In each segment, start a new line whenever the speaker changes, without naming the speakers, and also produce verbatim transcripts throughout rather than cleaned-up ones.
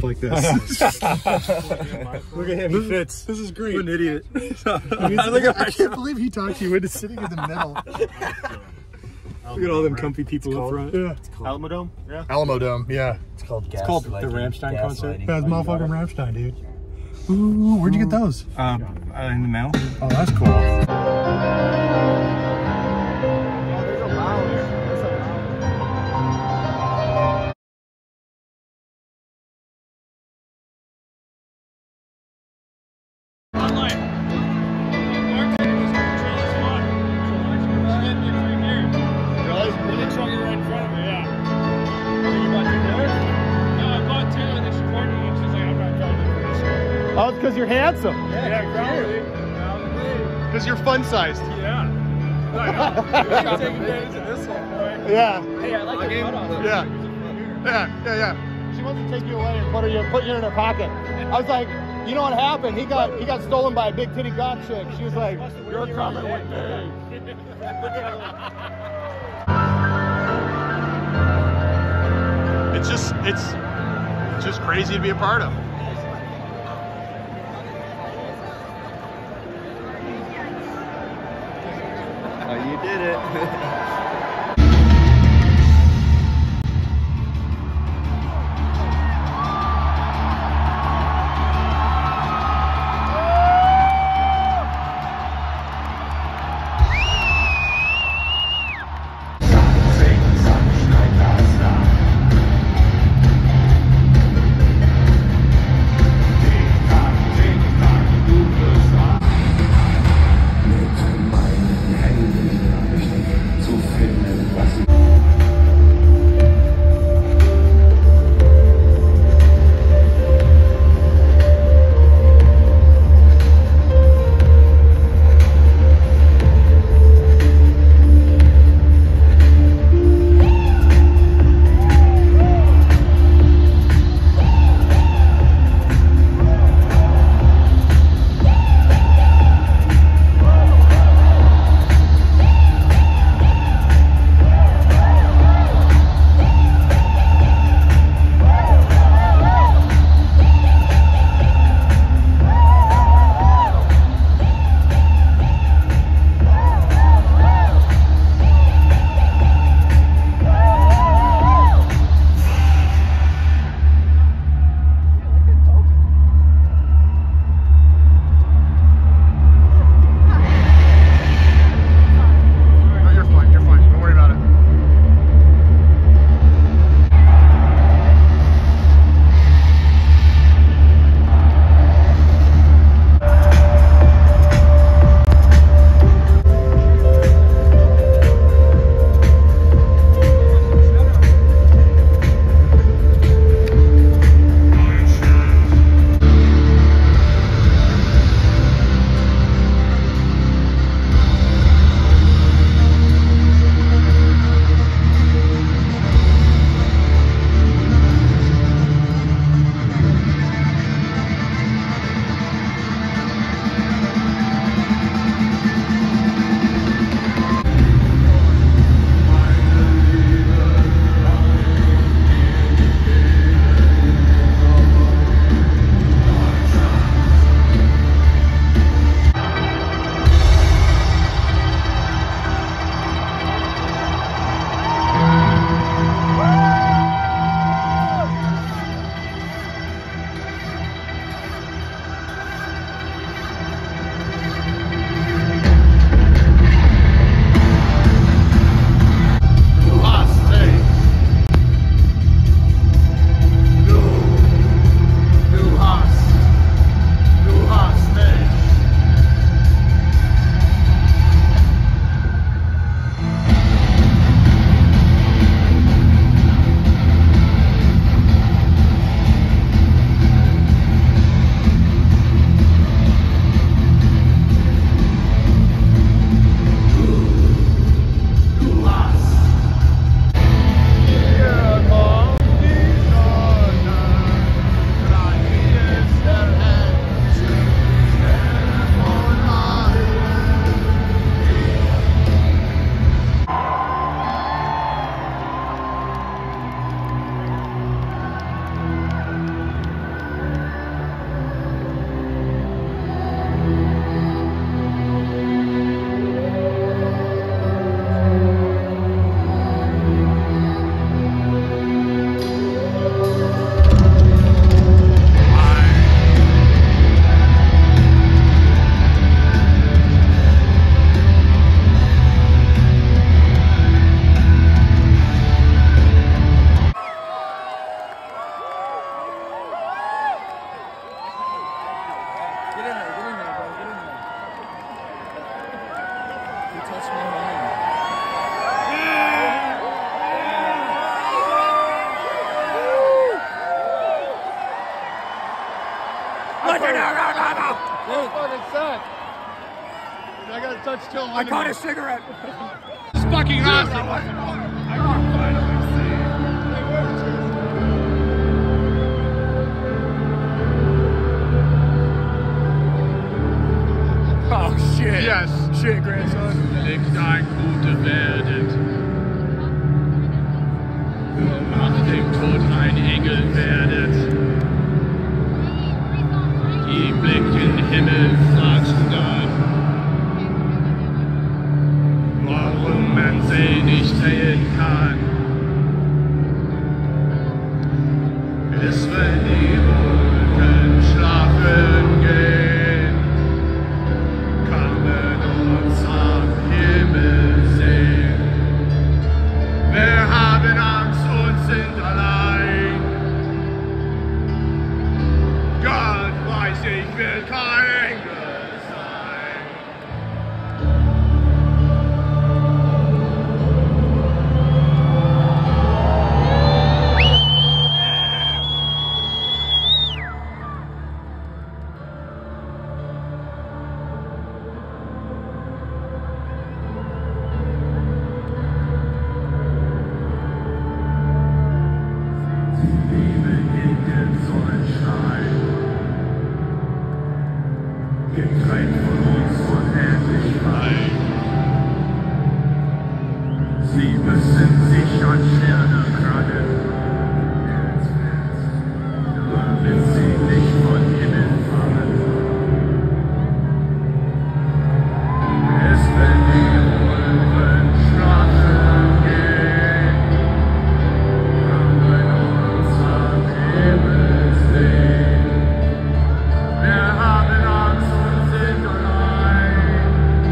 like this. Look at him, he fits. This is great. What an idiot. I, look at, I can't believe he talked you into sitting in the middle. Look at all them comfy people up front. Yeah.
Alamo Dome? Yeah.
Alamo Dome, yeah.
It's called gas
It's called
lighting,
the Rammstein concert.
lighting.
That's motherfucking Rammstein, dude. Ooh, where'd you get those?
Um, uh, in the mail.
Oh, that's cool. Oh, it's because you're handsome.
Yeah, yeah, probably.
Because you're fun-sized.
Yeah. I'm taking advantage of this one, boy.
Yeah.
Hey, I like your cutoff.
Yeah. Yeah, yeah, yeah. She wants to take you away and put her, put you in her pocket. I was like, you know what happened? He got, he got stolen by a big titty god chick. She was like, you're coming with me. It's just, it's, it's just crazy to be a part of.
Oh, you did it.
Zu viel
touch till
I caught a cigarette.
It's fucking awesome.
I can finally see. Oh shit.
Yes.
Shit, grandson.
Liegt ein Gute werdet. Nach dem Tod ein Engel werdet. Die Blick in den Himmel fragst dann, warum man sie nicht sehen kann. Es wenn die Wolken schlafen gehen, kann man uns am Himmel sehen. Wir haben Angst und sind allein. Gott weiß, ich will kein Engel sein. Sie leben in dem Sonnenschein, getrennt von uns unendlich weit. Sie müssen sich an Sterne krallen, damit sie nicht von Himmel fallen. Es wenn die Wolken schlafen gehen, kann man uns am Himmel sehen. Wir haben Angst und sind allein.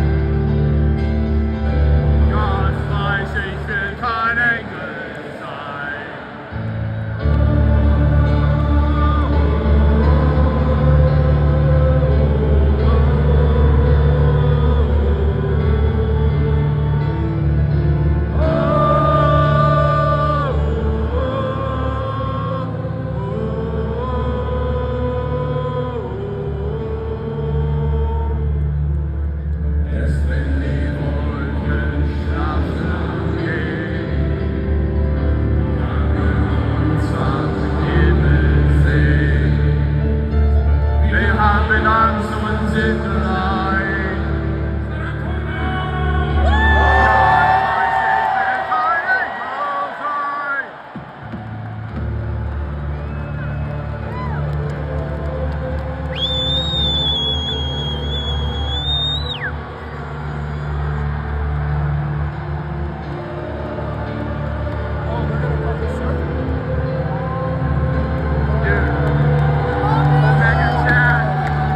Gott weiß, ich will kein Engel sein. Erst wenn die Wolken schlafen gehen, kann man uns am Himmel sehen. Wir haben Angst und sind allein. Gott weiß, ich will kein Engel sein.
Oh, we're gonna fucking surf.
Mega chat.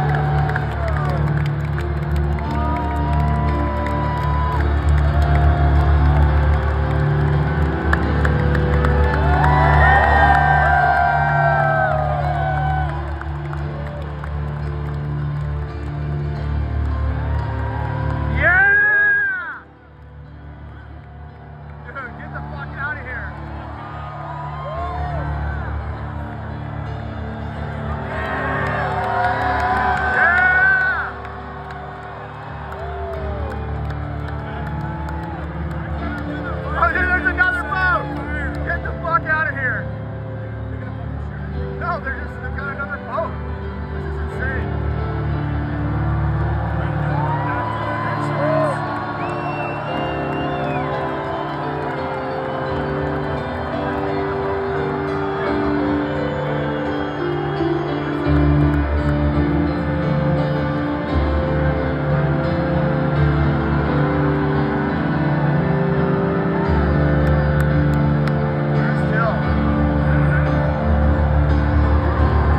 Yeah! Dude, get the fuck out of here. Yeah! Oh, dude, there's another boat! Get the fuck out of here! No, they're just, they've got another boat. This is insane. There's still.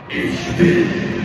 Ich will